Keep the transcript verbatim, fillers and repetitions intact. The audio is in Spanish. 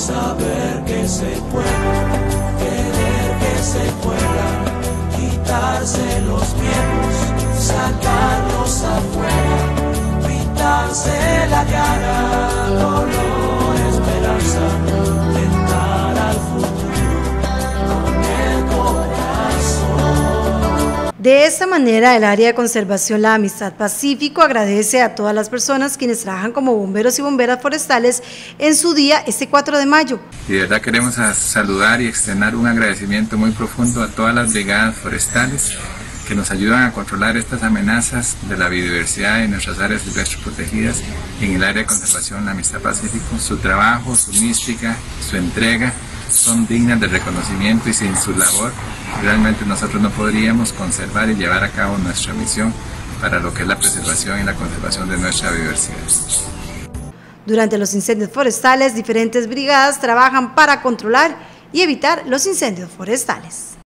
saber que se puede, querer que se pueda, quitarse los miedos, sacarlos afuera, pintarse la cara, dolor, esperanza, tentar al futuro con el corazón. De esta manera, el área de conservación La Amistad Pacífico agradece a todas las personas quienes trabajan como bomberos y bomberas forestales en su día este cuatro de mayo. Y de verdad queremos saludar y externar un agradecimiento muy profundo a todas las brigadas forestales que nos ayudan a controlar estas amenazas de la biodiversidad en nuestras áreas silvestres protegidas en el área de conservación La Amistad Pacífico. Su trabajo, su mística, su entrega son dignas de reconocimiento y sin su labor realmente nosotros no podríamos conservar y llevar a cabo nuestra misión para lo que es la preservación y la conservación de nuestra biodiversidad. Durante los incendios forestales, diferentes brigadas trabajan para controlar y evitar los incendios forestales.